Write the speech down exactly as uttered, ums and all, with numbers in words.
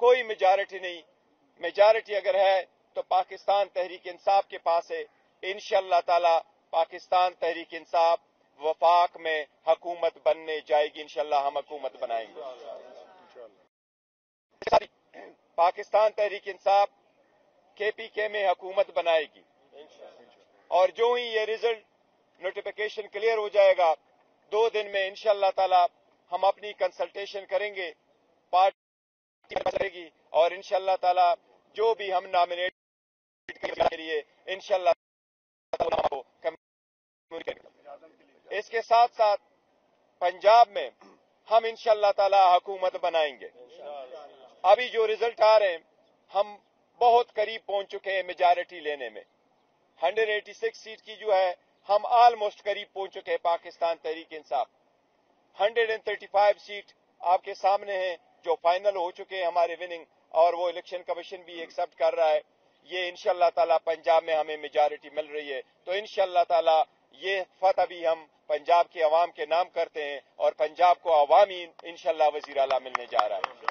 کوئی میجارٹی نہیں. میجارٹی اگر ہے تو پاکستان تحریک انصاف کے پاس ہے. انشاءاللہ تعالی پاکستان تحریک انصاف وفاق میں حکومت بننے جائے گی. انشاءاللہ ہم حکومت بنائیں گے. پاکستان تحریک انصاف کے پی کے میں حکومت بنائے گی. اور جو ہی یہ رزلٹ نوٹیفیکیشن کلیئر ہو جائے گا دو دن میں انشاءاللہ تعالی ہم اپنی کنسلٹیشن کریں گے, پارٹی کرے گی, اور انشاءاللہ تعالی جو بھی ہم نامنیٹ کے لیے انشاءاللہ اس کے ساتھ ساتھ پنجاب میں ہم انشاءاللہ تعالی حکومت بنائیں گے. ابھی جو رزلٹ آ رہے ہیں ہم بہت قریب پہنچ چکے ہیں میجارٹی لینے میں. ایک سو چھیاسی سیٹ کی جو ہے ہم آلموسٹ قریب پہنچ چکے ہیں پاکستان تحریک انصاف. ایک سو پینتیس سیٹ آپ کے سامنے ہیں جو فائنل ہو چکے ہیں ہمارے وننگ, اور وہ الیکشن کمیشن بھی ایکسپٹ کر رہا ہے. یہ انشاءاللہ تعالی پنجاب میں ہمیں میجارٹی مل رہی ہے, تو انشاءاللہ تعالی یہ فتح بھی ہم پنجاب کے عوام کے نام کرتے ہیں, اور پنجاب کو عوامی انشاءاللہ وزیر اعلیٰ ملنے جا رہا ہے.